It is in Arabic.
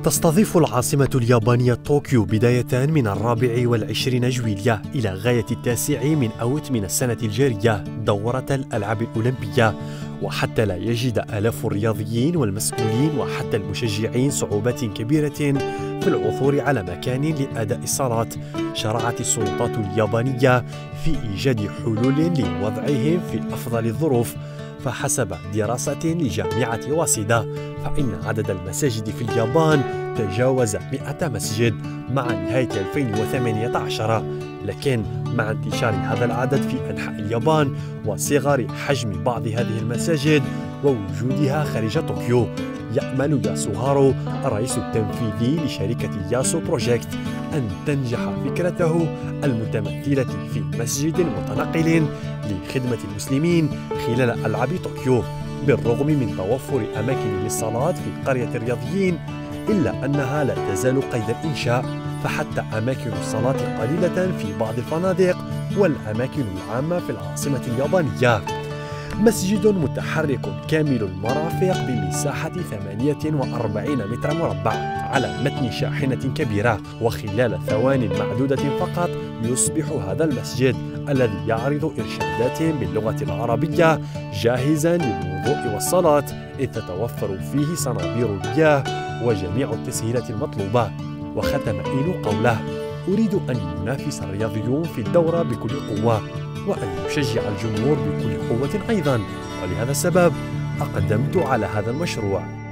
تستضيف العاصمة اليابانية طوكيو بداية من 24 جويلية إلى غاية 9 من أوت من السنة الجارية دورة الألعاب الأولمبية، وحتى لا يجد آلاف الرياضيين والمسؤولين وحتى المشجعين صعوبات كبيرة في العثور على مكان لأداء الصلاة، شرعت السلطات اليابانية في إيجاد حلول لوضعهم في أفضل الظروف. فحسب دراسة لجامعة واسيدا فإن عدد المساجد في اليابان تجاوز 100 مسجد مع نهاية 2018، لكن مع انتشار هذا العدد في أنحاء اليابان وصغر حجم بعض هذه المساجد ووجودها خارج طوكيو، يأمل ياسوهارو الرئيس التنفيذي لشركة ياسو بروجيكت أن تنجح فكرته المتمثلة في مسجد متنقل لخدمة المسلمين خلال ألعاب طوكيو. بالرغم من توفر أماكن للصلاة في قرية الرياضيين، إلا أنها لا تزال قيد الإنشاء، فحتى أماكن الصلاة قليلة في بعض الفنادق والأماكن العامة في العاصمة اليابانية. مسجد متحرك كامل المرافق بمساحة 48 متر مربع على متن شاحنة كبيرة، وخلال ثوان معدودة فقط يصبح هذا المسجد الذي يعرض إرشادات باللغة العربية جاهزا للوضوء والصلاة، إذ تتوفر فيه صنابير المياه وجميع التسهيلات المطلوبة. وختم إينو قوله: أريد أن ينافس الرياضيون في الدورة بكل قوة، وأن يشجع الجمهور بكل قوة أيضا، ولهذا السبب أقدمت على هذا المشروع.